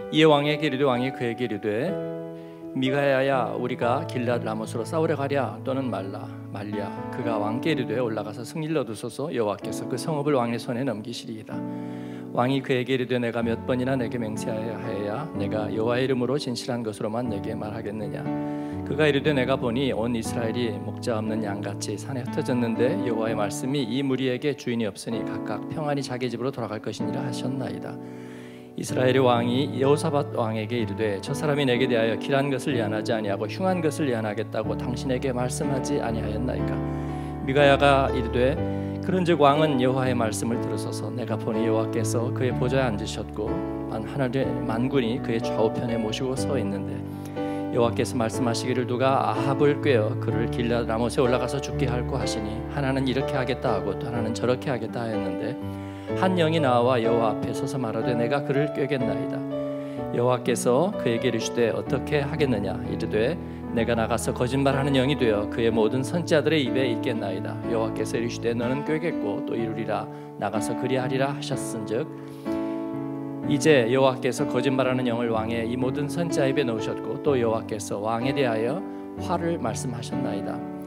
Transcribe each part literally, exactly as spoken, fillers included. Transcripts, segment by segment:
이에 왕에게 이르되 왕이 그에게 이르되 미가야야 우리가 길앗 라못으로 싸우러 가랴 또는 말라 말랴. 그가 왕께 이르되 올라가서 승리를 얻으소서. 여호와께서 그 성읍을 왕의 손에 넘기시리이다. 왕이 그에게 이르되 내가 몇 번이나 내게 맹세하여야 내가 여호와의 이름으로 진실한 것으로만 내게 말하겠느냐. 그가 이르되 내가 보니 온 이스라엘이 목자 없는 양같이 산에 흩어졌는데 여호와의 말씀이 이 무리에게 주인이 없으니 각각 평안히 자기 집으로 돌아갈 것이니라 하셨나이다. 이스라엘의 왕이 여호사밧 왕에게 이르되 저 사람이 내게 대하여 길한 것을 예언하지 아니하고 흉한 것을 예언하겠다고 당신에게 말씀하지 아니하였나이까. 미가야가 이르되 그런즉 왕은 여호와의 말씀을 들으소서. 내가 보니 여호와께서 그의 보좌에 앉으셨고 하늘의 만군이 그의 좌우편에 모시고 서 있는데 여호와께서 말씀하시기를 누가 아합을 꾀어 그를 길앗 라못에 올라가서 죽게 할고 하시니 하나는 이렇게 하겠다 하고 또 하나는 저렇게 하겠다 하였는데 한 영이 나와 여호와 앞에 서서 말하되 내가 그를 꾀겠나이다. 여호와께서 그에게 이르시되 어떻게 하겠느냐. 이르되 내가 나가서 거짓말하는 영이 되어 그의 모든 선지자들의 입에 있겠나이다. 여호와께서 이르시되 너는 꾀겠고 또 이루리라. 나가서 그리하리라 하셨은즉 이제 여호와께서 거짓말하는 영을 왕의 이 모든 선지자 입에 넣으셨고 또 여호와께서 왕에 대하여 화를 말씀하셨나이다.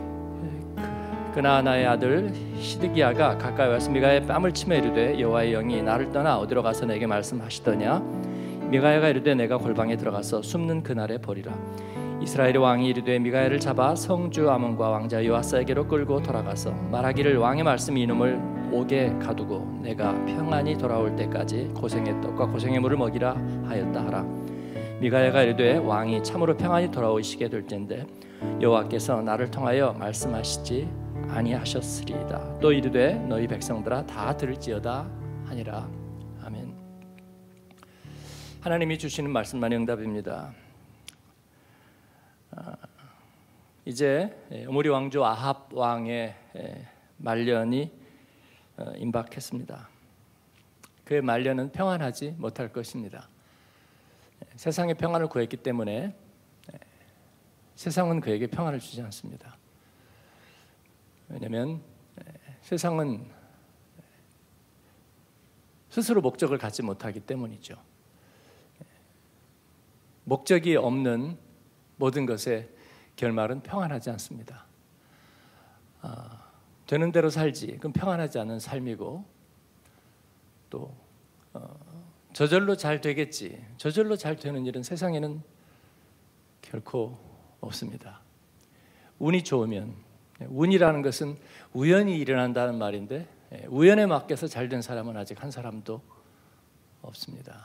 그나아나의 아들 시드기야가 가까이 와서 미가야의 뺨을 치며 이르되 여호와의 영이 나를 떠나 어디로 가서 내게 말씀하시더냐. 미가야가 이르되 내가 골방에 들어가서 숨는 그날에 보리라. 이스라엘의 왕이 이르되 미가야를 잡아 성주 아몬과 왕자 요아스에게로 끌고 돌아가서 말하기를 왕의 말씀이 이놈을 옥에 가두고 내가 평안히 돌아올 때까지 고생의 떡과 고생의 물을 먹이라 하였다 하라. 미가야가 이르되 왕이 참으로 평안히 돌아오시게 될 텐데 여호와께서 나를 통하여 말씀하시지 아니하셨으리이다. 또 이르되 너희 백성들아 다 들을지어다 하니라. 아멘. 하나님이 주시는 말씀만이 응답입니다. 아, 이제 오므리 왕조 아합 왕의 말년이 임박했습니다. 그의 말년은 평안하지 못할 것입니다. 세상의 평안을 구했기 때문에 세상은 그에게 평안을 주지 않습니다. 왜냐하면 세상은 스스로 목적을 갖지 못하기 때문이죠. 목적이 없는 모든 것의 결말은 평안하지 않습니다. 아, 되는 대로 살지, 그건 평안하지 않은 삶이고 또 어, 저절로 잘 되겠지, 저절로 잘 되는 일은 세상에는 결코 없습니다. 운이 좋으면, 운이라는 것은 우연히 일어난다는 말인데 우연에 맡겨서 잘 된 사람은 아직 한 사람도 없습니다.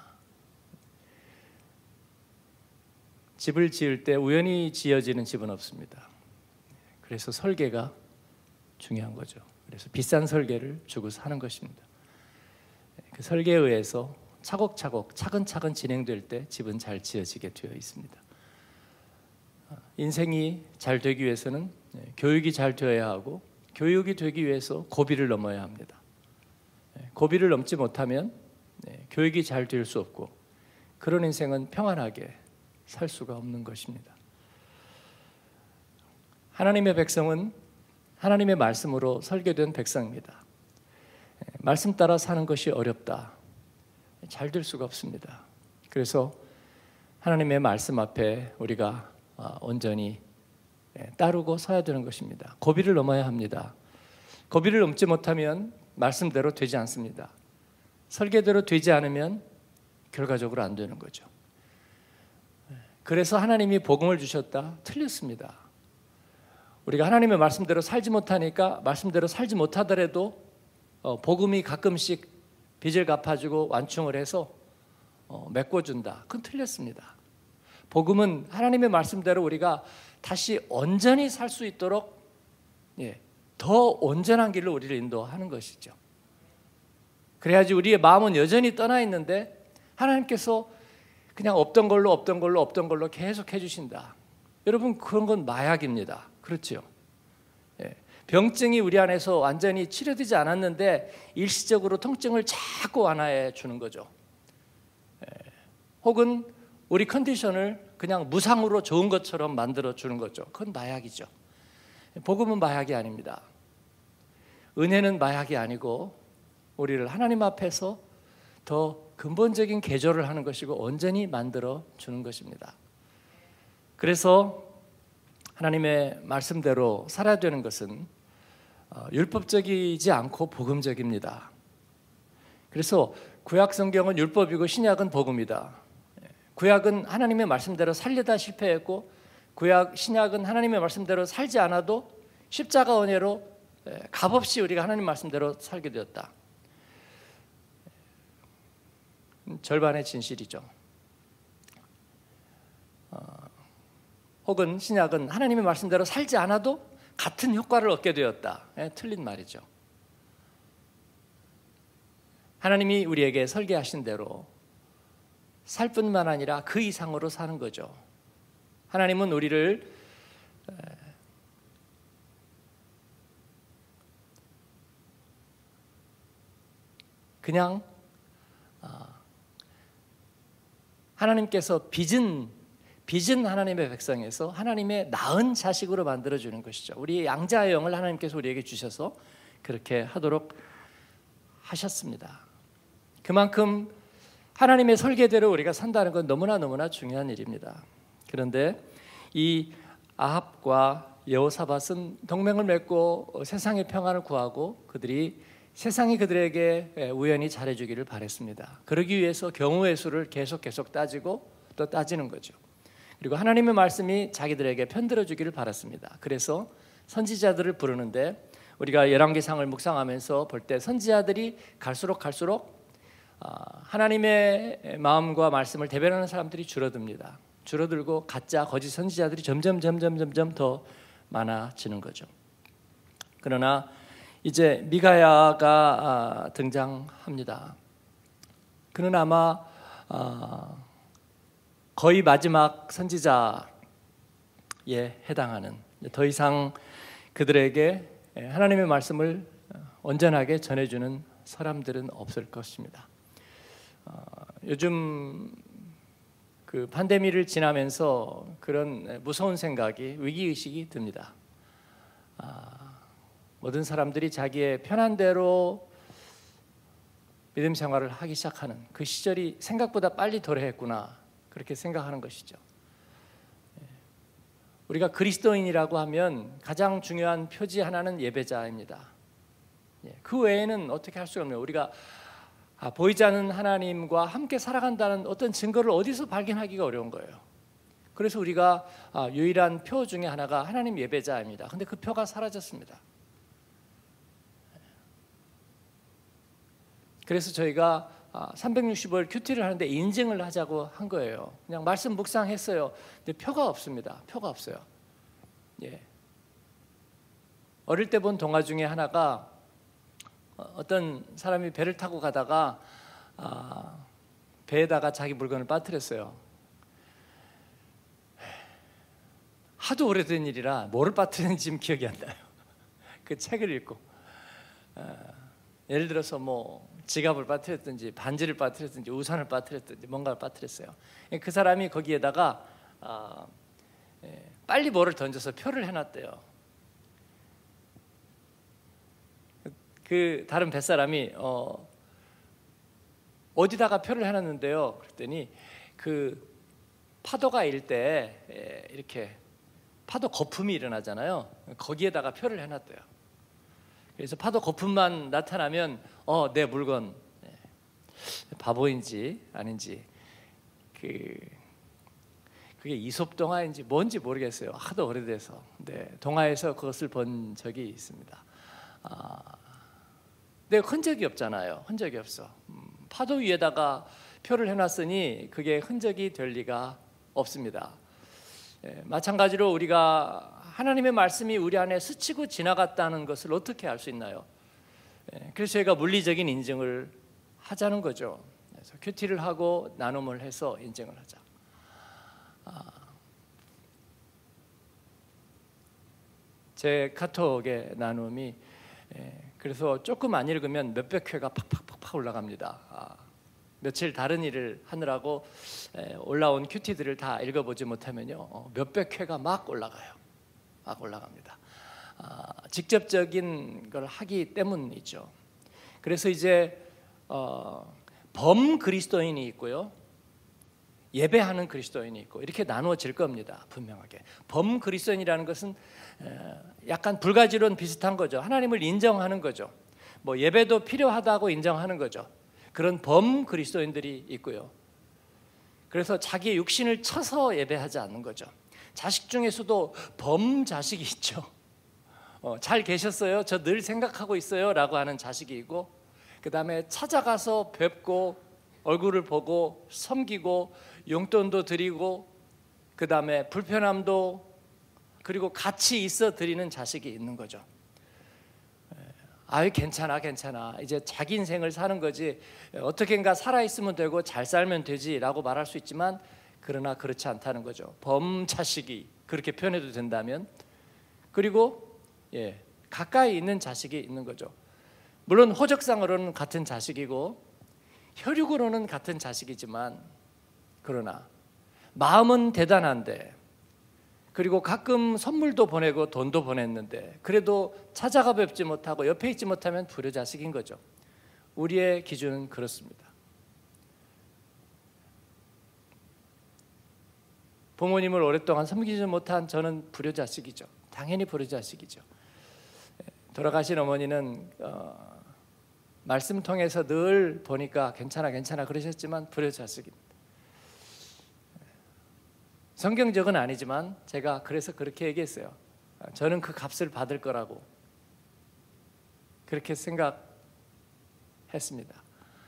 집을 지을 때 우연히 지어지는 집은 없습니다. 그래서 설계가 중요한 거죠. 그래서 비싼 설계를 주고 사는 것입니다. 그 설계에 의해서 차곡차곡 차근차근 진행될 때 집은 잘 지어지게 되어 있습니다. 인생이 잘 되기 위해서는 교육이 잘 되어야 하고 교육이 되기 위해서 고비를 넘어야 합니다. 고비를 넘지 못하면 교육이 잘 될 수 없고 그런 인생은 평안하게 살 수가 없는 것입니다. 하나님의 백성은 하나님의 말씀으로 설계된 백성입니다. 말씀 따라 사는 것이 어렵다. 잘 될 수가 없습니다. 그래서 하나님의 말씀 앞에 우리가 온전히 따르고 서야 되는 것입니다. 고비를 넘어야 합니다. 고비를 넘지 못하면 말씀대로 되지 않습니다. 설계대로 되지 않으면 결과적으로 안 되는 거죠. 그래서 하나님이 복음을 주셨다? 틀렸습니다. 우리가 하나님의 말씀대로 살지 못하니까 말씀대로 살지 못하더라도 복음이 가끔씩 빚을 갚아주고 완충을 해서 메꿔준다. 그건 틀렸습니다. 복음은 하나님의 말씀대로 우리가 다시 온전히 살 수 있도록 더 온전한 길로 우리를 인도하는 것이죠. 그래야지 우리의 마음은 여전히 떠나 있는데 하나님께서 그냥 없던 걸로 없던 걸로 없던 걸로 계속 해주신다. 여러분, 그런 건 마약입니다. 그렇죠? 병증이 우리 안에서 완전히 치료되지 않았는데 일시적으로 통증을 자꾸 완화해 주는 거죠. 혹은 우리 컨디션을 그냥 무상으로 좋은 것처럼 만들어 주는 거죠. 그건 마약이죠. 복음은 마약이 아닙니다. 은혜는 마약이 아니고 우리를 하나님 앞에서 더 근본적인 개조를 하는 것이고 온전히 만들어 주는 것입니다. 그래서 하나님의 말씀대로 살아야 되는 것은 율법적이지 않고 복음적입니다. 그래서 구약 성경은 율법이고 신약은 복음이다. 구약은 하나님의 말씀대로 살려다 실패했고 구약 신약은 하나님의 말씀대로 살지 않아도 십자가 은혜로 값없이 우리가 하나님 말씀대로 살게 되었다. 절반의 진실이죠. 어, 혹은 신약은 하나님의 말씀대로 살지 않아도 같은 효과를 얻게 되었다. 예, 틀린 말이죠. 하나님이 우리에게 설계하신 대로 살 뿐만 아니라 그 이상으로 사는 거죠. 하나님은 우리를 그냥 하나님께서 빚은 빚은 하나님의 백성에서 하나님의 낳은 자식으로 만들어주는 것이죠. 우리 양자의 영을 하나님께서 우리에게 주셔서 그렇게 하도록 하셨습니다. 그만큼 하나님의 설계대로 우리가 산다는 건 너무나 너무나 중요한 일입니다. 그런데 이 아합과 여호사밧은 동맹을 맺고 세상의 평안을 구하고 그들이 세상이 그들에게 우연히 잘해주기를 바랬습니다. 그러기 위해서 경우의 수를 계속 계속 따지고 또 따지는 거죠. 그리고 하나님의 말씀이 자기들에게 편들어주기를 바랐습니다. 그래서 선지자들을 부르는데 우리가 열왕기상을 묵상하면서 볼 때 선지자들이 갈수록 갈수록 하나님의 마음과 말씀을 대변하는 사람들이 줄어듭니다. 줄어들고 가짜 거짓 선지자들이 점점 점점 점점 더 많아지는 거죠. 그러나 이제 미가야가 등장합니다. 그는 아마 거의 마지막 선지자에 해당하는, 더 이상 그들에게 하나님의 말씀을 온전하게 전해주는 사람들은 없을 것입니다. 요즘 그 팬데믹을 지나면서 그런 무서운 생각이, 위기의식이 듭니다. 모든 사람들이 자기의 편한 대로 믿음 생활을 하기 시작하는 그 시절이 생각보다 빨리 도래했구나, 그렇게 생각하는 것이죠. 우리가 그리스도인이라고 하면 가장 중요한 표지 하나는 예배자입니다. 그 외에는 어떻게 할 수가 없네요. 우리가 보이지 않는 하나님과 함께 살아간다는 어떤 증거를 어디서 발견하기가 어려운 거예요. 그래서 우리가 유일한 표 중에 하나가 하나님 예배자입니다. 근데 그 표가 사라졌습니다. 그래서 저희가 삼백육십 일 큐티를 하는데 인증을 하자고 한 거예요. 그냥 말씀 묵상했어요. 근데 표가 없습니다. 표가 없어요. 예. 어릴 때 본 동화 중에 하나가 어떤 사람이 배를 타고 가다가 아, 배에다가 자기 물건을 빠뜨렸어요. 하도 오래된 일이라 뭐를 빠뜨렸는지 지금 기억이 안 나요. 그 책을 읽고 아, 예를 들어서 뭐 지갑을 빠뜨렸든지 반지를 빠뜨렸든지 우산을 빠뜨렸든지 뭔가를 빠뜨렸어요. 그 사람이 거기에다가 아, 예, 빨리 뭐를 던져서 표를 해놨대요. 그 다른 뱃사람이 어, 어디다가 표를 해놨는데요. 그랬더니 그 파도가 일 때 예, 이렇게 파도 거품이 일어나잖아요. 거기에다가 표를 해놨대요. 그래서 파도 거품만 나타나면 어, 내 물건, 바보인지 아닌지, 그 그게 이솝 동화인지 뭔지 모르겠어요. 하도 오래돼서. 네, 동화에서 그것을 본 적이 있습니다. 아, 근데 흔적이 없잖아요. 흔적이 없어. 음, 파도 위에다가 표를 해놨으니 그게 흔적이 될 리가 없습니다. 예, 마찬가지로 우리가 하나님의 말씀이 우리 안에 스치고 지나갔다는 것을 어떻게 알 수 있나요? 예, 그래서 저희가 물리적인 인증을 하자는 거죠. 그래서 큐티를 하고 나눔을 해서 인증을 하자. 아, 제 카톡의 나눔이 예, 그래서 조금 안 읽으면 몇백 회가 팍팍팍팍 올라갑니다. 아, 며칠 다른 일을 하느라고 에, 올라온 큐티들을 다 읽어보지 못하면요 어, 몇백 회가 막 올라가요. 막 올라갑니다. 아, 직접적인 걸 하기 때문이죠. 그래서 이제 어, 범 그리스도인이 있고요, 예배하는 그리스도인이 있고 이렇게 나누어질 겁니다. 분명하게. 범 그리스도인이라는 것은 약간 불가지론 비슷한 거죠. 하나님을 인정하는 거죠. 뭐 예배도 필요하다고 인정하는 거죠. 그런 범 그리스도인들이 있고요. 그래서 자기의 육신을 쳐서 예배하지 않는 거죠. 자식 중에서도 범 자식이 있죠. 어, 잘 계셨어요? 저 늘 생각하고 있어요 라고 하는 자식이 있고, 그 다음에 찾아가서 뵙고 얼굴을 보고 섬기고 용돈도 드리고 그 다음에 불편함도 그리고 같이 있어 드리는 자식이 있는 거죠. 아유 괜찮아 괜찮아 이제 자기 인생을 사는 거지, 어떻게인가 살아있으면 되고 잘 살면 되지 라고 말할 수 있지만, 그러나 그렇지 않다는 거죠. 범자식이 그렇게 표현해도 된다면. 그리고 예, 가까이 있는 자식이 있는 거죠. 물론 호적상으로는 같은 자식이고 혈육으로는 같은 자식이지만, 그러나 마음은 대단한데, 그리고 가끔 선물도 보내고 돈도 보냈는데 그래도 찾아가 뵙지 못하고 옆에 있지 못하면 불효자식인 거죠. 우리의 기준은 그렇습니다. 부모님을 오랫동안 섬기지 못한 저는 불효자식이죠. 당연히 불효자식이죠. 돌아가신 어머니는 어, 말씀 통해서 늘 보니까 괜찮아 괜찮아 그러셨지만 불효자식입니다. 성경적은 아니지만 제가 그래서 그렇게 얘기했어요. 저는 그 값을 받을 거라고 그렇게 생각했습니다.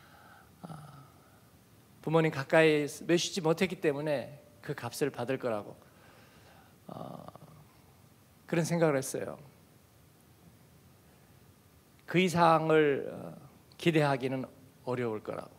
부모님 가까이 모시지 못했기 때문에 그 값을 받을 거라고 그런 생각을 했어요. 그 이상을 기대하기는 어려울 거라고.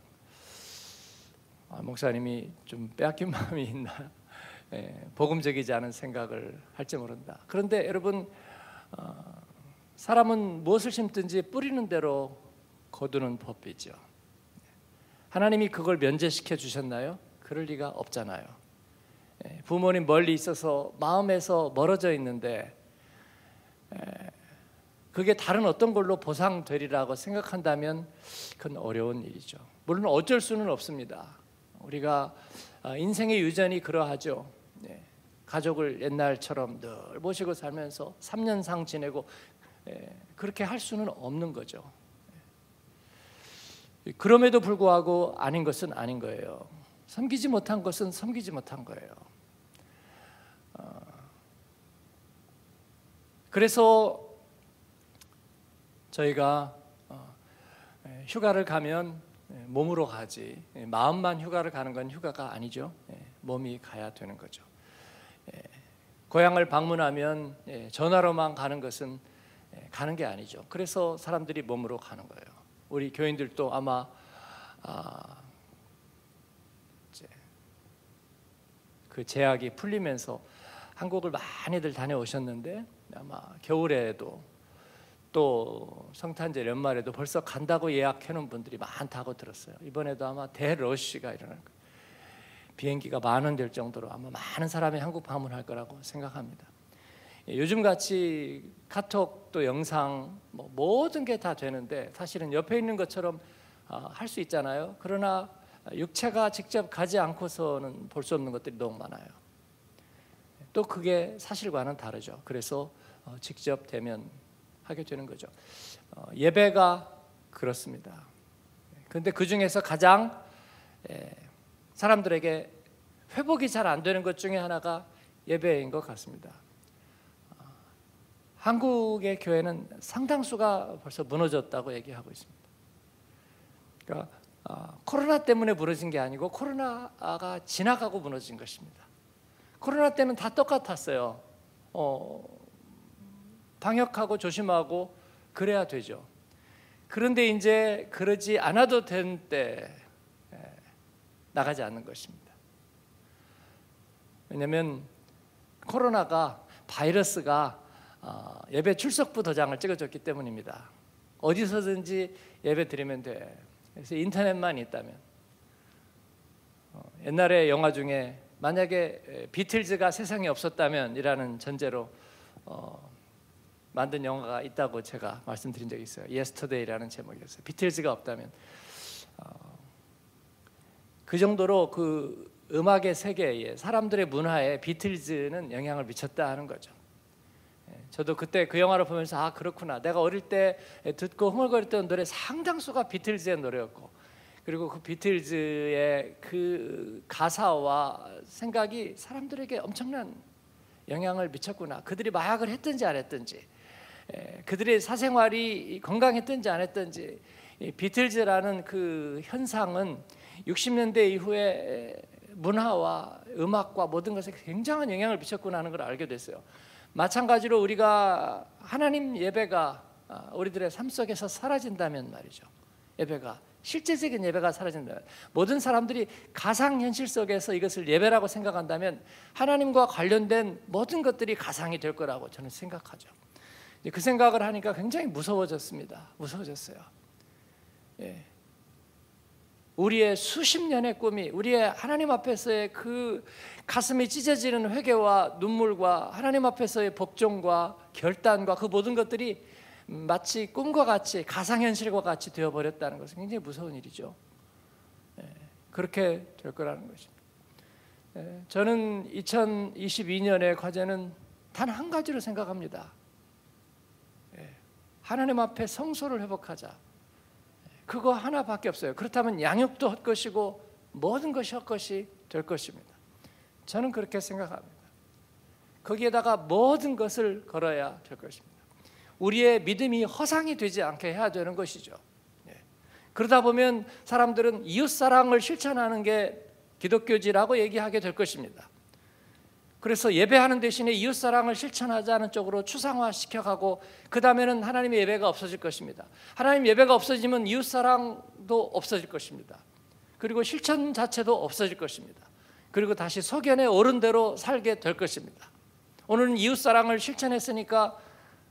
목사님이 좀 빼앗긴 마음이 있나? 예, 복음적이지 않은 생각을 할지 모른다. 그런데 여러분, 어, 사람은 무엇을 심든지 뿌리는 대로 거두는 법이죠. 하나님이 그걸 면제시켜 주셨나요? 그럴 리가 없잖아요. 예, 부모님 멀리 있어서 마음에서 멀어져 있는데 예, 그게 다른 어떤 걸로 보상되리라고 생각한다면 그건 어려운 일이죠. 물론 어쩔 수는 없습니다. 우리가 인생의 유전이 그러하죠. 예, 가족을 옛날처럼 늘 모시고 살면서 삼 년상 지내고 예, 그렇게 할 수는 없는 거죠. 예, 그럼에도 불구하고 아닌 것은 아닌 거예요. 섬기지 못한 것은 섬기지 못한 거예요. 어, 그래서 저희가 어, 휴가를 가면 몸으로 가지, 마음만 휴가를 가는 건 휴가가 아니죠. 몸이 가야 되는 거죠. 고향을 방문하면 전화로만 가는 것은 가는 게 아니죠. 그래서 사람들이 몸으로 가는 거예요. 우리 교인들도 아마 아, 이제 그 제약이 풀리면서 한국을 많이들 다녀오셨는데 아마 겨울에도 또 성탄절 연말에도 벌써 간다고 예약해놓은 분들이 많다고 들었어요. 이번에도 아마 대러시가 일어날 거예요. 비행기가 만원 될 정도로 아마 많은 사람이 한국 방문할 거라고 생각합니다. 요즘같이 카톡 또 영상 뭐 모든 게 다 되는데 사실은 옆에 있는 것처럼 할 수 있잖아요. 그러나 육체가 직접 가지 않고서는 볼 수 없는 것들이 너무 많아요. 또 그게 사실과는 다르죠. 그래서 직접 대면 하게 되는 거죠. 어, 예배가 그렇습니다. 그런데 그 중에서 가장 에, 사람들에게 회복이 잘 안 되는 것 중에 하나가 예배인 것 같습니다. 어, 한국의 교회는 상당수가 벌써 무너졌다고 얘기하고 있습니다. 그러니까 어, 코로나 때문에 무너진 게 아니고 코로나가 지나가고 무너진 것입니다. 코로나 때는 다 똑같았어요. 어, 방역하고 조심하고 그래야 되죠. 그런데 이제 그러지 않아도 된 때 나가지 않는 것입니다. 왜냐하면 코로나가 바이러스가 예배 출석부 도장을 찍어줬기 때문입니다. 어디서든지 예배 드리면 돼. 그래서 인터넷만 있다면. 옛날에 영화 중에 만약에 비틀즈가 세상에 없었다면 이라는 전제로 어, 만든 영화가 있다고 제가 말씀드린 적이 있어요. Yesterday라는 제목이었어요. 비틀즈가 없다면 어, 그 정도로 그 음악의 세계에, 사람들의 문화에 비틀즈는 영향을 미쳤다 하는 거죠. 저도 그때 그 영화를 보면서 아 그렇구나, 내가 어릴 때 듣고 흥얼거렸던 노래 상당수가 비틀즈의 노래였고, 그리고 그 비틀즈의 그 가사와 생각이 사람들에게 엄청난 영향을 미쳤구나. 그들이 마약을 했든지 안 했든지, 그들의 사생활이 건강했든지 안 했든지, 비틀즈라는 그 현상은 육십 년대 이후에 문화와 음악과 모든 것에 굉장한 영향을 미쳤구나 하는 걸 알게 됐어요. 마찬가지로 우리가 하나님 예배가 우리들의 삶 속에서 사라진다면 말이죠, 예배가 실제적인 예배가 사라진다면, 모든 사람들이 가상현실 속에서 이것을 예배라고 생각한다면 하나님과 관련된 모든 것들이 가상이 될 거라고 저는 생각하죠. 그 생각을 하니까 굉장히 무서워졌습니다. 무서워졌어요. 예. 우리의 수십 년의 꿈이, 우리의 하나님 앞에서의 그 가슴이 찢어지는 회개와 눈물과 하나님 앞에서의 복종과 결단과 그 모든 것들이 마치 꿈과 같이, 가상현실과 같이 되어버렸다는 것은 굉장히 무서운 일이죠. 예, 그렇게 될 거라는 것입니다. 예, 저는 이천이십이 년의 과제는 단 한 가지로 생각합니다. 예, 하나님 앞에 성소를 회복하자. 그거 하나밖에 없어요. 그렇다면 양육도 헛것이고 모든 것이 헛것이 될 것입니다. 저는 그렇게 생각합니다. 거기에다가 모든 것을 걸어야 될 것입니다. 우리의 믿음이 허상이 되지 않게 해야 되는 것이죠. 예. 그러다 보면 사람들은 이웃사랑을 실천하는 게 기독교지라고 얘기하게 될 것입니다. 그래서 예배하는 대신에 이웃사랑을 실천하자는 쪽으로 추상화시켜가고, 그 다음에는 하나님의 예배가 없어질 것입니다. 하나님 예배가 없어지면 이웃사랑도 없어질 것입니다. 그리고 실천 자체도 없어질 것입니다. 그리고 다시 소견에 옳은 대로 살게 될 것입니다. 오늘은 이웃사랑을 실천했으니까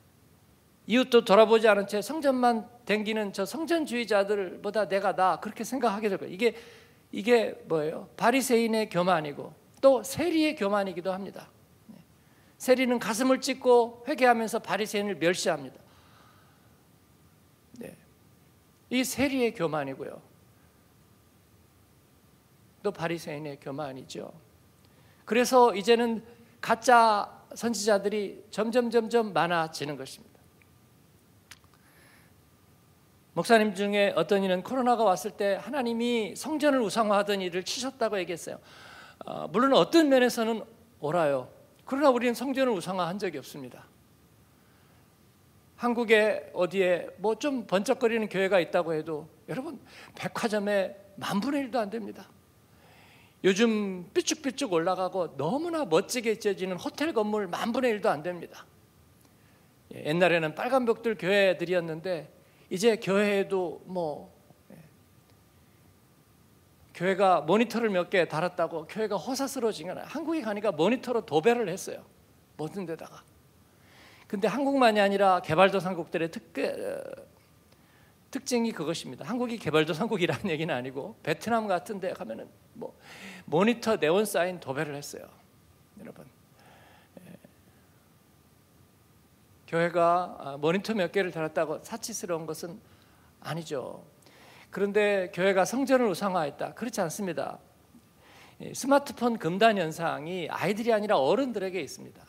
이웃도 돌아보지 않은 채 성전만 댕기는 저 성전주의자들보다 내가 나, 그렇게 생각하게 될 거예요. 이게 이게 뭐예요? 바리새인의 교만이고 또 세리의 교만이기도 합니다. 세리는 가슴을 찢고 회개하면서 바리새인을 멸시합니다. 네. 이 세리의 교만이고요, 또 바리새인의 교만이죠. 그래서 이제는 가짜 선지자들이 점점 점점 많아지는 것입니다. 목사님 중에 어떤 이는 코로나가 왔을 때 하나님이 성전을 우상화하던 일을 치셨다고 얘기했어요. 어, 물론 어떤 면에서는 옳아요. 그러나 우리는 성전을 우상화한 적이 없습니다. 한국에 어디에 뭐 좀 번쩍거리는 교회가 있다고 해도 여러분 백화점에 만 분의 일도 안 됩니다. 요즘 삐쭉삐쭉 올라가고 너무나 멋지게 지어지는 호텔 건물 만 분의 일도 안 됩니다. 옛날에는 빨간벽돌 교회들이었는데 이제 교회에도 뭐 교회가 모니터를 몇 개 달았다고 교회가 호사스러워진 건 아니에요. 한국에 가니까 모니터로 도배를 했어요, 모든 데다가. 근데 한국만이 아니라 개발도상국들의 특, 특징이 그것입니다. 한국이 개발도상국이라는 얘기는 아니고 베트남 같은 데 가면은 뭐 모니터 네온 사인 도배를 했어요. 여러분, 교회가 모니터 몇 개를 달았다고 사치스러운 것은 아니죠. 그런데 교회가 성전을 우상화했다, 그렇지 않습니다. 스마트폰 금단 현상이 아이들이 아니라 어른들에게 있습니다.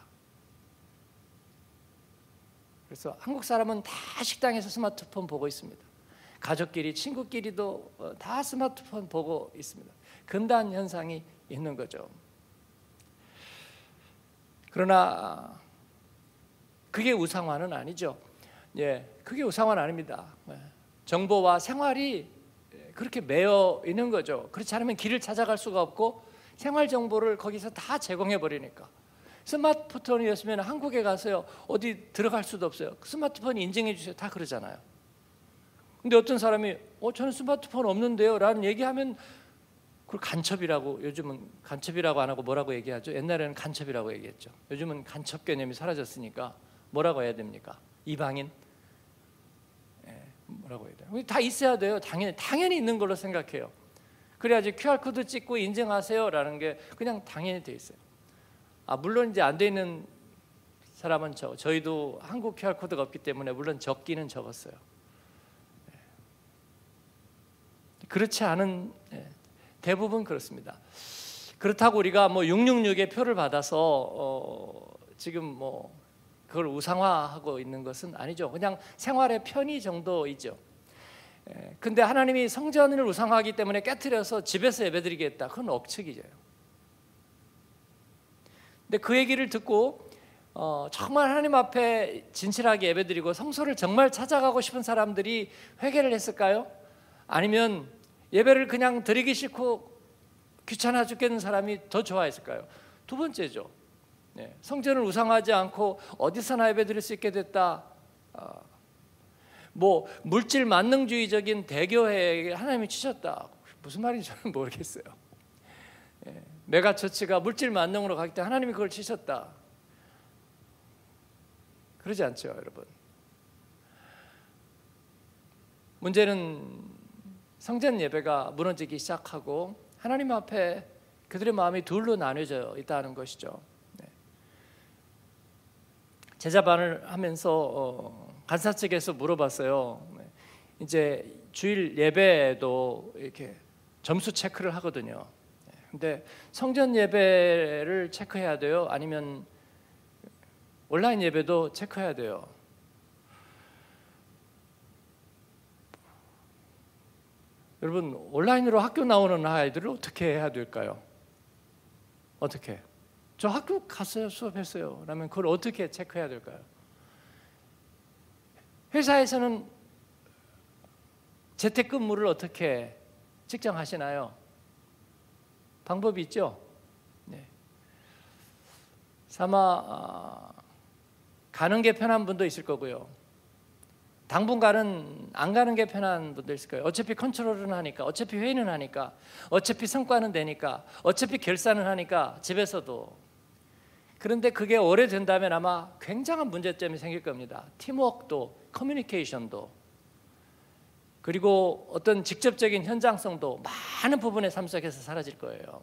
그래서 한국 사람은 다 식당에서 스마트폰 보고 있습니다. 가족끼리, 친구끼리도 다 스마트폰 보고 있습니다. 금단 현상이 있는 거죠. 그러나 그게 우상화는 아니죠. 예, 그게 우상화는 아닙니다. 정보와 생활이 그렇게 매여 있는 거죠. 그렇지 않으면 길을 찾아갈 수가 없고 생활 정보를 거기서 다 제공해 버리니까. 스마트폰이었으면 한국에 가서요 어디 들어갈 수도 없어요. 스마트폰이 인증해 주세요, 다 그러잖아요. 근데 어떤 사람이 어 저는 스마트폰 없는데요 라는 얘기하면 그걸 간첩이라고, 요즘은 간첩이라고 안 하고 뭐라고 얘기하죠? 옛날에는 간첩이라고 얘기했죠. 요즘은 간첩 개념이 사라졌으니까 뭐라고 해야 됩니까? 이방인? 예, 뭐라고 해야 돼요? 다 있어야 돼요. 당연히 당연히 있는 걸로 생각해요. 그래야지 큐알코드 찍고 인증하세요라는 게 그냥 당연히 돼 있어요. 아 물론 이제 안 돼 있는 사람은 저 저희도 한국 큐알코드가 없기 때문에 물론 적기는 적었어요. 예. 그렇지 않은 예, 대부분 그렇습니다. 그렇다고 우리가 뭐 육육육의 표를 받아서 어 지금 뭐 그걸 우상화하고 있는 것은 아니죠. 그냥 생활의 편의 정도이죠. 예, 근데 하나님이 성전을 우상화하기 때문에 깨트려서 집에서 예배드리겠다. 그건 억측이죠. 근데 그 얘기를 듣고 어, 정말 하나님 앞에 진실하게 예배드리고 성소를 정말 찾아가고 싶은 사람들이 회개를 했을까요? 아니면 예배를 그냥 드리기 싫고 귀찮아 죽겠는 사람이 더 좋아했을까요? 두 번째죠. 네, 성전을 우상화하지 않고 어디서나 예배드릴 수 있게 됐다. 어, 뭐 물질 만능주의적인 대교회에 하나님이 치셨다. 무슨 말인지 저는 모르겠어요. 네, 메가처치가 물질 만능으로 가기 때문에 하나님이 그걸 치셨다. 그러지 않죠, 여러분. 문제는 성전 예배가 무너지기 시작하고 하나님 앞에 그들의 마음이 둘로 나뉘어져 있다는 것이죠. 네. 제자반을 하면서 어, 간사 측에서 물어봤어요. 네. 이제 주일 예배도 이렇게 점수 체크를 하거든요. 네. 근데 성전 예배를 체크해야 돼요? 아니면 온라인 예배도 체크해야 돼요? 여러분, 온라인으로 학교 나오는 아이들을 어떻게 해야 될까요? 어떻게? 저 학교 갔어요, 수업했어요. 그러면 그걸 어떻게 체크해야 될까요? 회사에서는 재택근무를 어떻게 측정하시나요? 방법이 있죠? 네. 아마 어, 가는 게 편한 분도 있을 거고요. 당분간은 안 가는 게 편한 분도 있을 거예요. 어차피 컨트롤은 하니까, 어차피 회의는 하니까, 어차피 성과는 되니까, 어차피 결산은 하니까 집에서도. 그런데 그게 오래된다면 아마 굉장한 문제점이 생길 겁니다. 팀워크도, 커뮤니케이션도, 그리고 어떤 직접적인 현장성도 많은 부분의 삶 속에서 사라질 거예요.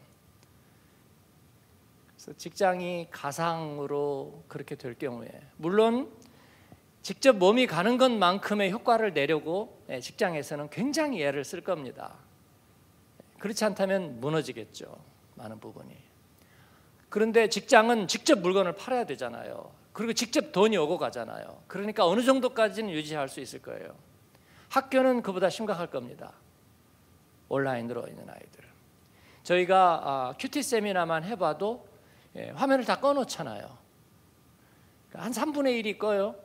그래서 직장이 가상으로 그렇게 될 경우에, 물론 직접 몸이 가는 것만큼의 효과를 내려고 직장에서는 굉장히 애를 쓸 겁니다. 그렇지 않다면 무너지겠죠, 많은 부분이. 그런데 직장은 직접 물건을 팔아야 되잖아요. 그리고 직접 돈이 오고 가잖아요. 그러니까 어느 정도까지는 유지할 수 있을 거예요. 학교는 그보다 심각할 겁니다. 온라인으로 있는 아이들. 저희가 큐티 세미나만 해봐도 화면을 다 꺼놓잖아요. 한 삼분의 일이 꺼요.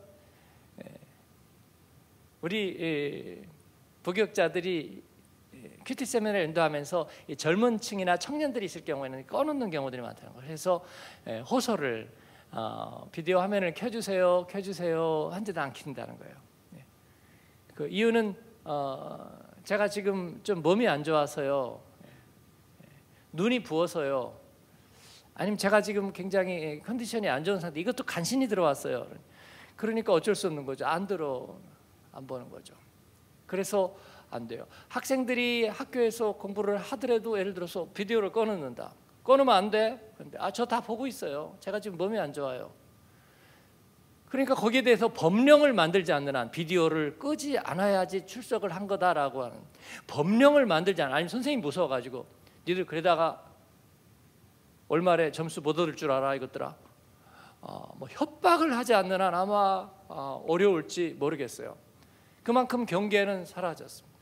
우리 부교육자들이 큐티 세미나를 인도하면서 젊은 층이나 청년들이 있을 경우에는 꺼놓는 경우들이 많다는 거예요. 그래서 호소를 어, 비디오 화면을 켜주세요, 켜주세요 한데도 안 킨다는 거예요. 그 이유는 어, 제가 지금 좀 몸이 안 좋아서요, 눈이 부어서요, 아니면 제가 지금 굉장히 컨디션이 안 좋은 상태, 이것도 간신히 들어왔어요. 그러니까 어쩔 수 없는 거죠. 안 들어, 안 보는 거죠. 그래서 안 돼요. 학생들이 학교에서 공부를 하더라도 예를 들어서 비디오를 꺼놓는다. 꺼놓으면 안 돼. 근데 아, 저 다 보고 있어요. 제가 지금 몸이 안 좋아요. 그러니까 거기에 대해서 법령을 만들지 않는 한 비디오를 끄지 않아야지 출석을 한 거다라고 하는 법령을 만들지 않아. 아니면 선생님 무서워가지고 니들 그러다가 월말에 점수 못 얻을 줄 알아 이것들아. 어, 뭐 협박을 하지 않는 한 아마 어, 어려울지 모르겠어요. 그만큼 경계는 사라졌습니다.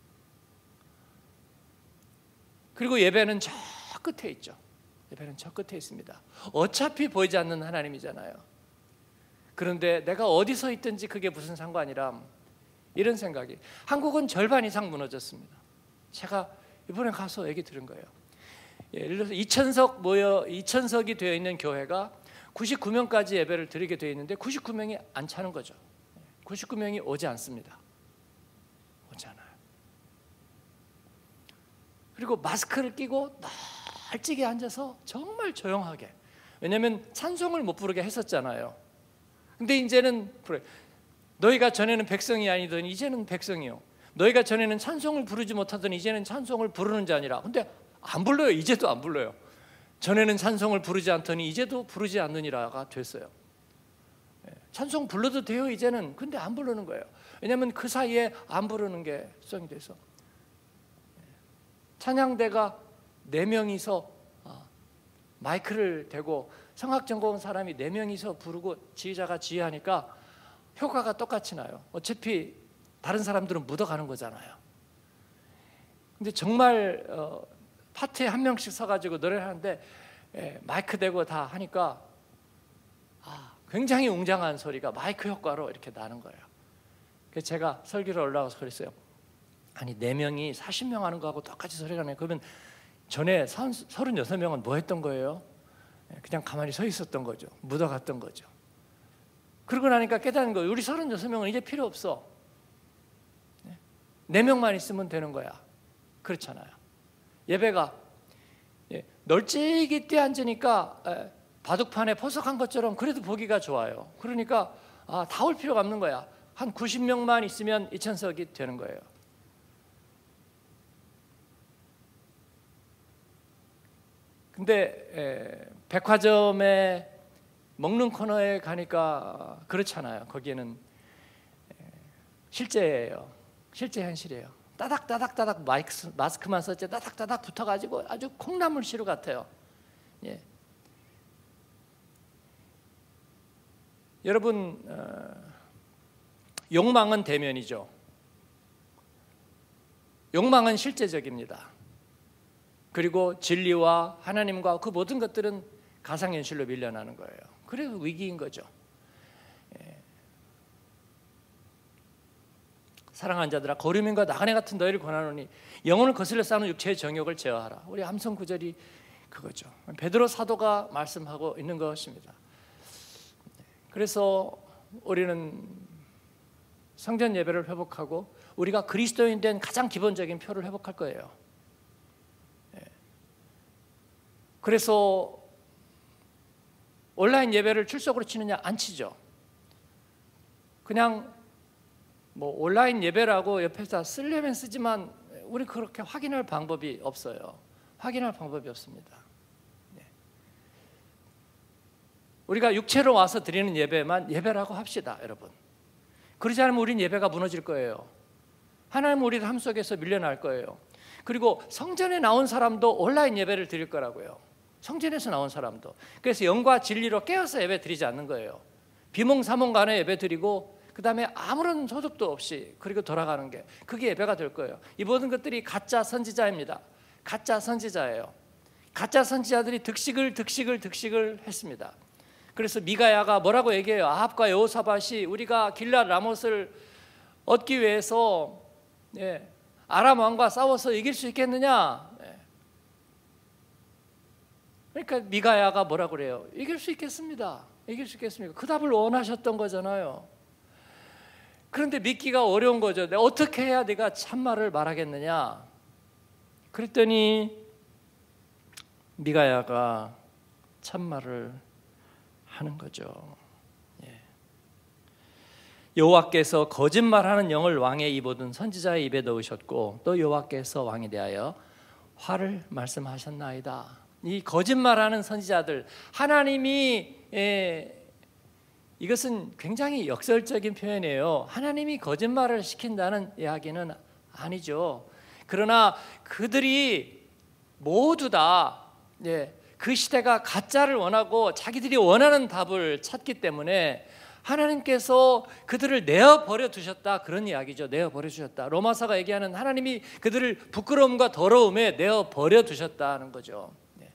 그리고 예배는 저 끝에 있죠. 예배는 저 끝에 있습니다. 어차피 보이지 않는 하나님이잖아요. 그런데 내가 어디서 있든지 그게 무슨 상관이람, 이런 생각이. 한국은 절반 이상 무너졌습니다. 제가 이번에 가서 얘기 들은 거예요. 예를 들어서 이천석 모여 이천석이 되어 있는 교회가 구십구 명까지 예배를 드리게 되어 있는데 구십구 명이 안 차는 거죠. 구십구 명이 오지 않습니다. 오지 않아요. 그리고 마스크를 끼고 널찍이 앉아서 정말 조용하게. 왜냐하면 찬송을 못 부르게 했었잖아요. 근데 이제는 그래. 너희가 전에는 백성이 아니더니 이제는 백성이요. 너희가 전에는 찬송을 부르지 못하더니 이제는 찬송을 부르는 자니라. 근데 안 불러요. 이제도 안 불러요. 전에는 찬송을 부르지 않더니 이제도 부르지 않느니라가 됐어요. 찬송 불러도 돼요 이제는. 근데 안 부르는 거예요. 왜냐하면 그 사이에 안 부르는 게 수정이 돼서. 찬양대가 네 명이서 마이크를 대고 성악 전공 사람이 네 명이서 부르고 지휘자가 지휘하니까 효과가 똑같이 나요. 어차피 다른 사람들은 묻어가는 거잖아요. 근데 정말 어, 파트에 한 명씩 서가지고 노래를 하는데 예, 마이크 대고 다 하니까 아, 굉장히 웅장한 소리가 마이크 효과로 이렇게 나는 거예요. 그래서 제가 설교를 올라가서 그랬어요. 아니 네 명이 사십 명 하는 거하고 똑같이 소리가 나요. 그러면 전에 서른여섯 명은 뭐 했던 거예요? 그냥 가만히 서 있었던 거죠. 묻어갔던 거죠. 그러고 나니까 깨닫는 거예요. 우리 서른여섯 명은 이제 필요 없어. 네 명만 있으면 되는 거야. 그렇잖아요. 예배가 널찍이 뛰어앉으니까 바둑판에 포석한 것처럼 그래도 보기가 좋아요. 그러니까 아, 다 올 필요가 없는 거야. 한 구십 명만 있으면 이천석이 되는 거예요. 근데 에, 백화점에 먹는 코너에 가니까 그렇잖아요. 거기에는 에, 실제예요. 실제 현실이에요. 따닥따닥따닥 마이크, 마스크만 썼지 따닥따닥 붙어가지고 아주 콩나물 시루 같아요. 예. 여러분 어, 욕망은 대면이죠. 욕망은 실제적입니다. 그리고 진리와 하나님과 그 모든 것들은 가상현실로 밀려나는 거예요. 그래서 위기인 거죠. 예. 사랑하는 자들아 거류민과 나그네 같은 너희를 권하노니 영혼을 거슬러 싸우는 육체의 정욕을 제어하라. 우리 함성 구절이 그거죠. 베드로 사도가 말씀하고 있는 것입니다. 그래서 우리는 성전 예배를 회복하고 우리가 그리스도인 된 가장 기본적인 표를 회복할 거예요. 그래서 온라인 예배를 출석으로 치느냐? 안 치죠. 그냥 뭐 온라인 예배라고 옆에서 쓰려면 쓰지만 우리 그렇게 확인할 방법이 없어요. 확인할 방법이 없습니다. 네. 우리가 육체로 와서 드리는 예배만 예배라고 합시다, 여러분. 그러지 않으면 우린 예배가 무너질 거예요. 하나님은 우리를 삶 속에서 밀려날 거예요. 그리고 성전에 나온 사람도 온라인 예배를 드릴 거라고요. 성전에서 나온 사람도. 그래서 영과 진리로 깨어서 예배 드리지 않는 거예요. 비몽사몽간에 예배 드리고 그 다음에 아무런 소득도 없이 그리고 돌아가는 게 그게 예배가 될 거예요. 이 모든 것들이 가짜 선지자입니다. 가짜 선지자예요. 가짜 선지자들이 득식을 득식을 득식을 했습니다. 그래서 미가야가 뭐라고 얘기해요? 아합과 여호사밧이 우리가 길랏 라못을 얻기 위해서 예, 아람 왕과 싸워서 이길 수 있겠느냐? 예. 그러니까 미가야가 뭐라고 그래요? 이길 수 있겠습니다. 이길 수 있겠습니까? 그 답을 원하셨던 거잖아요. 그런데 믿기가 어려운 거죠. 내가 어떻게 해야 내가 참말을 말하겠느냐? 그랬더니 미가야가 참말을 하는 거죠. 예. 여호와께서 거짓말하는 영을 왕의 입 모든 선지자의 입에 넣으셨고 또 여호와께서 왕에 대하여 화를 말씀하셨나이다. 이 거짓말하는 선지자들, 하나님이 예, 이것은 굉장히 역설적인 표현이에요. 하나님이 거짓말을 시킨다는 이야기는 아니죠. 그러나 그들이 모두 다 예, 그 시대가 가짜를 원하고 자기들이 원하는 답을 찾기 때문에 하나님께서 그들을 내어버려 두셨다, 그런 이야기죠. 내어버려 두셨다. 로마서가 얘기하는 하나님이 그들을 부끄러움과 더러움에 내어버려 두셨다는 거죠. 네.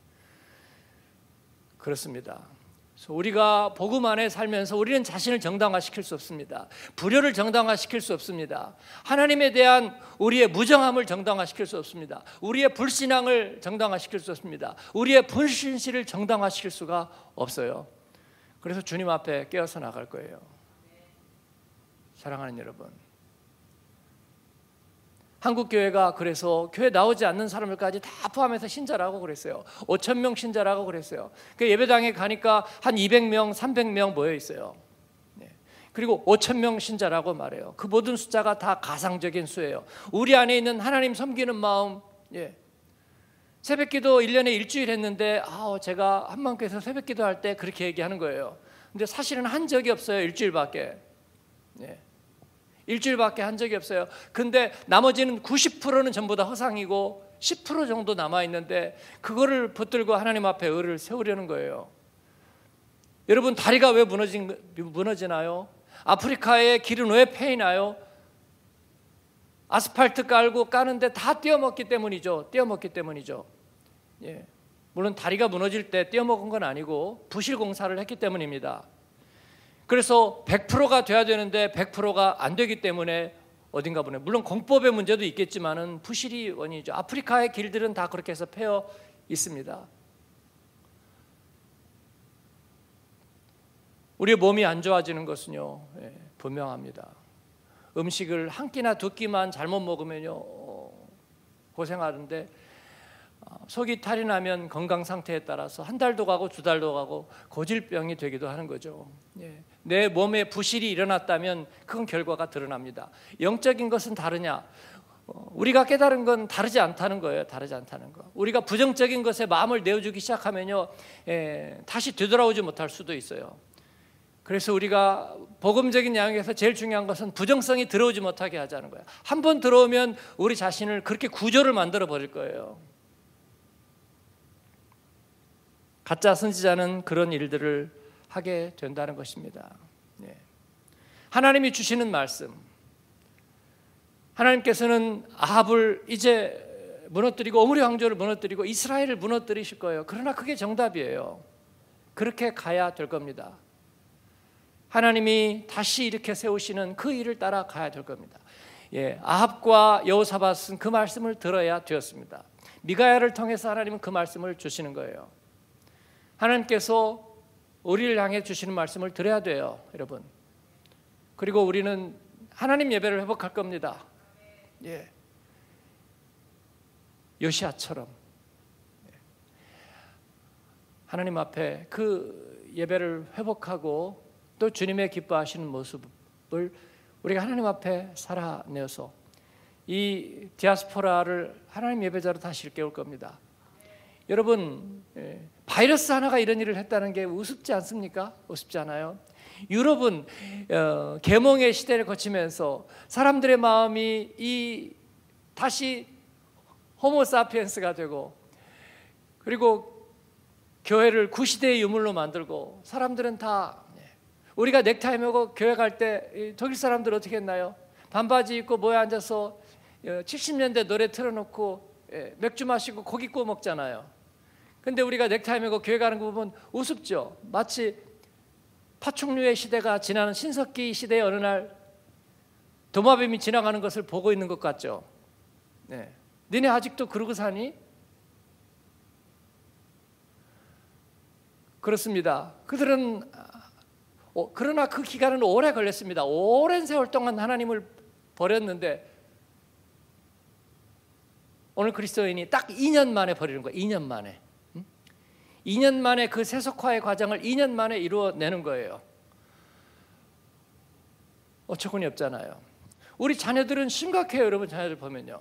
그렇습니다. 그래서 우리가 복음 안에 살면서 우리는 자신을 정당화시킬 수 없습니다. 불효를 정당화시킬 수 없습니다. 하나님에 대한 우리의 무정함을 정당화시킬 수 없습니다. 우리의 불신앙을 정당화시킬 수 없습니다. 우리의 불신실을 정당화시킬 수가 없어요. 그래서 주님 앞에 깨어서 나갈 거예요. 사랑하는 여러분, 한국교회가 그래서 교회 나오지 않는 사람들까지 다 포함해서 신자라고 그랬어요. 오천 명 신자라고 그랬어요. 그 예배당에 가니까 한 이백 명, 삼백 명 모여 있어요. 네. 그리고 오천 명 신자라고 말해요. 그 모든 숫자가 다 가상적인 수예요. 우리 안에 있는 하나님 섬기는 마음, 예. 새벽기도 일 년에 일주일 했는데 아, 제가 한마음교회에서 새벽기도 할 때 그렇게 얘기하는 거예요. 근데 사실은 한 적이 없어요. 일주일밖에. 예. 일주일밖에 한 적이 없어요. 근데 나머지는 구십 퍼센트는 전부 다 허상이고 십 퍼센트 정도 남아있는데 그거를 붙들고 하나님 앞에 의를 세우려는 거예요. 여러분, 다리가 왜 무너진, 무너지나요? 아프리카의 길은 왜 패이나요? 아스팔트 깔고 까는데 다 떼어먹기 때문이죠. 떼어먹기 때문이죠. 예. 물론 다리가 무너질 때 떼어먹은 건 아니고 부실 공사를 했기 때문입니다. 그래서 백 퍼센트가 돼야 되는데 백 퍼센트가 안 되기 때문에 어딘가 보네. 물론 공법의 문제도 있겠지만은 부실이 원인이죠. 아프리카의 길들은 다 그렇게 해서 패여 있습니다. 우리의 몸이 안 좋아지는 것은요, 예, 분명합니다. 음식을 한 끼나 두 끼만 잘못 먹으면요, 어, 고생하는데 어, 속이 탈이 나면 건강 상태에 따라서 한 달도 가고 두 달도 가고 고질병이 되기도 하는 거죠. 예. 내 몸에 부실이 일어났다면 그건 결과가 드러납니다. 영적인 것은 다르냐? 어, 우리가 깨달은 건 다르지 않다는 거예요. 다르지 않다는 거. 우리가 부정적인 것에 마음을 내어주기 시작하면요, 예, 다시 되돌아오지 못할 수도 있어요. 그래서 우리가 복음적인 양에서 제일 중요한 것은 부정성이 들어오지 못하게 하자는 거예요. 한 번 들어오면 우리 자신을 그렇게 구조를 만들어 버릴 거예요. 가짜 선지자는 그런 일들을 하게 된다는 것입니다. 예. 하나님이 주시는 말씀, 하나님께서는 아합을 이제 무너뜨리고 오므리 왕조를 무너뜨리고 이스라엘을 무너뜨리실 거예요. 그러나 그게 정답이에요. 그렇게 가야 될 겁니다. 하나님이 다시 이렇게 세우시는 그 일을 따라 가야 될 겁니다. 예, 아합과 여호사밧은 그 말씀을 들어야 되었습니다. 미가야를 통해서 하나님은 그 말씀을 주시는 거예요. 하나님께서 우리를 향해 주시는 말씀을 들어야 돼요, 여러분. 그리고 우리는 하나님 예배를 회복할 겁니다. 예, 요시아처럼 하나님 앞에 그 예배를 회복하고 또 주님의 기뻐하시는 모습을 우리가 하나님 앞에 살아내어서 이 디아스포라를 하나님 예배자로 다시 일깨울 겁니다. 여러분, 바이러스 하나가 이런 일을 했다는 게 우습지 않습니까? 우습지 않아요? 유럽은 어, 계몽의 시대를 거치면서 사람들의 마음이 이 다시 호모사피엔스가 되고, 그리고 교회를 구시대의 유물로 만들고, 사람들은 다 우리가 넥타이 메고 교회 갈 때 독일 사람들 어떻게 했나요? 반바지 입고 모여 앉아서 칠십 년대 노래 틀어놓고 맥주 마시고 고기 구워 먹잖아요. 근데 우리가 넥타이 메고 교회 가는 거 보면 우습죠. 마치 파충류의 시대가 지나는 신석기 시대의 어느 날 도마뱀이 지나가는 것을 보고 있는 것 같죠. 네. 너네 아직도 그러고 사니? 그렇습니다. 그들은 어, 그러나 그 기간은 오래 걸렸습니다. 오랜 세월 동안 하나님을 버렸는데 오늘 그리스도인이 딱 이 년 만에 버리는 거예요. 이 년 만에. 응? 이 년 만에 그 세속화의 과정을 이 년 만에 이루어내는 거예요. 어처구니 없잖아요. 우리 자녀들은 심각해요. 여러분, 자녀들 보면요.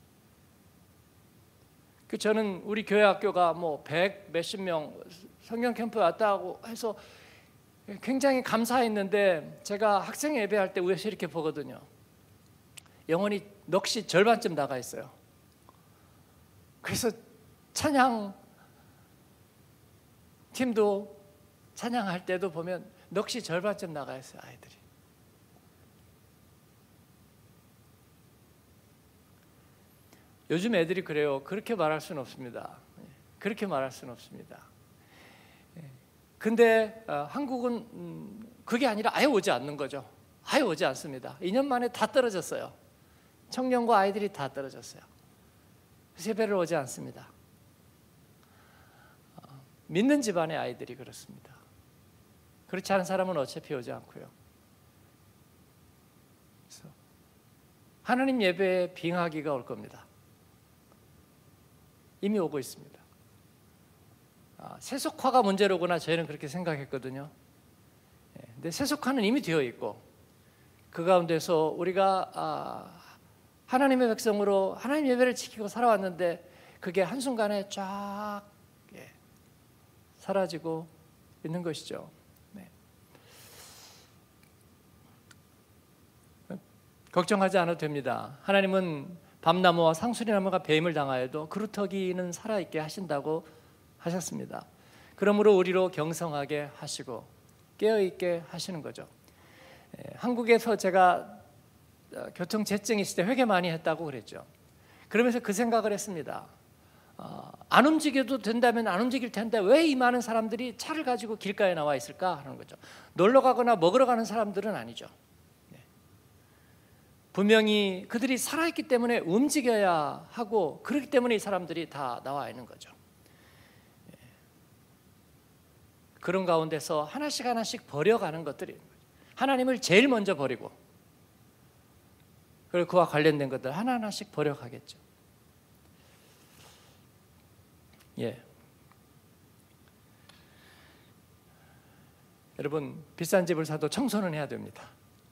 그 저는 우리 교회 학교가 뭐 백 몇십 명 성경 캠프 왔다고 해서 굉장히 감사했는데, 제가 학생 예배할 때 위에서 이렇게 보거든요. 영혼이 넋이 절반쯤 나가 있어요. 그래서 찬양 팀도 찬양할 때도 보면 넋이 절반쯤 나가 있어요, 아이들이. 요즘 애들이 그래요. 그렇게 말할 수는 없습니다. 그렇게 말할 수는 없습니다. 근데 어, 한국은 음, 그게 아니라 아예 오지 않는 거죠. 아예 오지 않습니다. 이 년 만에 다 떨어졌어요. 청년과 아이들이 다 떨어졌어요. 예배를 오지 않습니다. 어, 믿는 집안의 아이들이 그렇습니다. 그렇지 않은 사람은 어차피 오지 않고요. 그래서 하나님 예배에 빙하기가 올 겁니다. 이미 오고 있습니다. 아, 세속화가 문제로구나, 저희는 그렇게 생각했거든요. 예, 근데 세속화는 이미 되어 있고, 그 가운데서 우리가 아, 하나님의 백성으로 하나님 예배를 지키고 살아왔는데 그게 한순간에 쫙 예, 사라지고 있는 것이죠. 네. 걱정하지 않아도 됩니다. 하나님은 밤나무와 상수리나무가 뱀을 당하여도 그루터기는 살아있게 하신다고 하셨습니다. 그러므로 우리로 경성하게 하시고 깨어있게 하시는 거죠. 한국에서 제가 교통체증 있을 때 회개 많이 했다고 그랬죠. 그러면서 그 생각을 했습니다. 어, 안 움직여도 된다면 안 움직일 텐데 왜 이 많은 사람들이 차를 가지고 길가에 나와 있을까 하는 거죠. 놀러 가거나 먹으러 가는 사람들은 아니죠. 네. 분명히 그들이 살아있기 때문에 움직여야 하고 그렇기 때문에 이 사람들이 다 나와 있는 거죠. 네. 그런 가운데서 하나씩 하나씩 버려가는 것들이 하나님을 제일 먼저 버리고 그리고 그와 관련된 것들 하나하나씩 버려가겠죠. 예. 여러분, 비싼 집을 사도 청소는 해야 됩니다.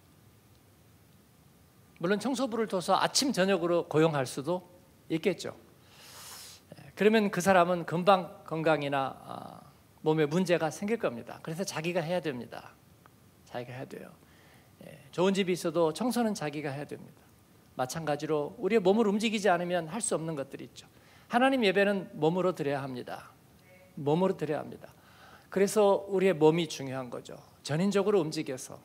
물론 청소부를 둬서 아침 저녁으로 고용할 수도 있겠죠. 그러면 그 사람은 금방 건강이나 몸에 문제가 생길 겁니다. 그래서 자기가 해야 됩니다. 자기가 해야 돼요. 좋은 집이 있어도 청소는 자기가 해야 됩니다. 마찬가지로 우리의 몸을 움직이지 않으면 할 수 없는 것들이 있죠. 하나님 예배는 몸으로 드려야 합니다. 몸으로 드려야 합니다. 그래서 우리의 몸이 중요한 거죠. 전인적으로 움직여서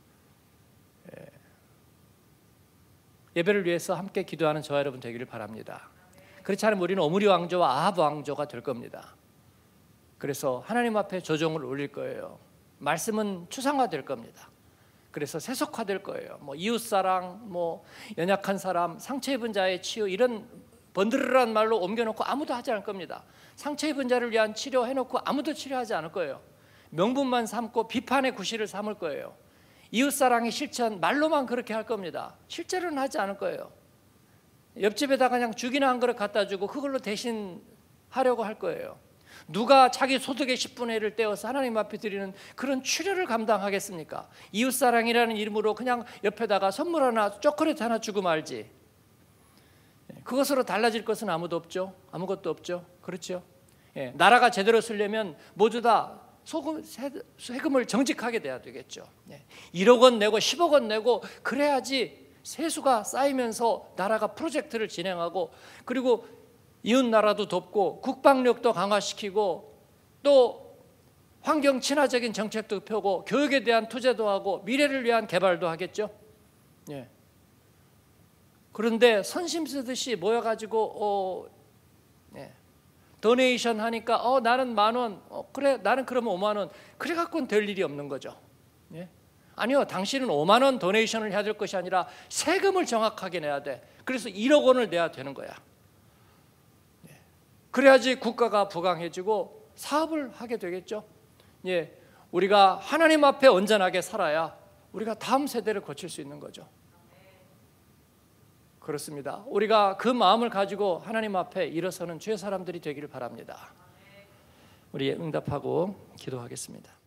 예배를 위해서 함께 기도하는 저와 여러분 되기를 바랍니다. 그렇지 않으면 우리는 오므리 왕조와 아합 왕조가 될 겁니다. 그래서 하나님 앞에 조정을 올릴 거예요. 말씀은 추상화될 겁니다. 그래서 세속화될 거예요. 뭐 이웃사랑, 뭐 연약한 사람, 상처 입은 자의 치유 이런 번드르르한 말로 옮겨놓고 아무도 하지 않을 겁니다. 상처 입은 자를 위한 치료해놓고 아무도 치료하지 않을 거예요. 명분만 삼고 비판의 구실을 삼을 거예요. 이웃사랑의 실천 말로만 그렇게 할 겁니다. 실제로는 하지 않을 거예요. 옆집에다 그냥 죽이나 한 그릇 갖다 주고 그걸로 대신 하려고 할 거예요. 누가 자기 소득의 십분의 일을 떼어서 하나님 앞에 드리는 그런 출혈을 감당하겠습니까? 이웃사랑이라는 이름으로 그냥 옆에다가 선물 하나 초콜릿 하나 주고 말지. 그것으로 달라질 것은 아무도 없죠. 아무것도 없죠. 그렇죠. 예, 나라가 제대로 쓰려면 모두 다 소금, 세금을 정직하게 돼야 되겠죠. 예, 일억 원 내고 십억 원 내고 그래야지 세수가 쌓이면서 나라가 프로젝트를 진행하고 그리고 이웃 나라도 돕고 국방력도 강화시키고 또 환경 친화적인 정책도 펴고 교육에 대한 투자도 하고 미래를 위한 개발도 하겠죠. 예. 그런데 선심 쓰듯이 모여가지고 어, 예. 도네이션 하니까 어 나는 만 원, 어, 그래 나는 그러면 오만 원, 그래 갖고는 될 일이 없는 거죠. 예? 아니요, 당신은 오만 원 도네이션을 해야 될 것이 아니라 세금을 정확하게 내야 돼. 그래서 일억 원을 내야 되는 거야. 예. 그래야지 국가가 부강해지고 사업을 하게 되겠죠. 예, 우리가 하나님 앞에 온전하게 살아야 우리가 다음 세대를 거칠 수 있는 거죠. 그렇습니다. 우리가 그 마음을 가지고 하나님 앞에 일어서는 주의 사람들이 되기를 바랍니다. 우리 응답하고 기도하겠습니다.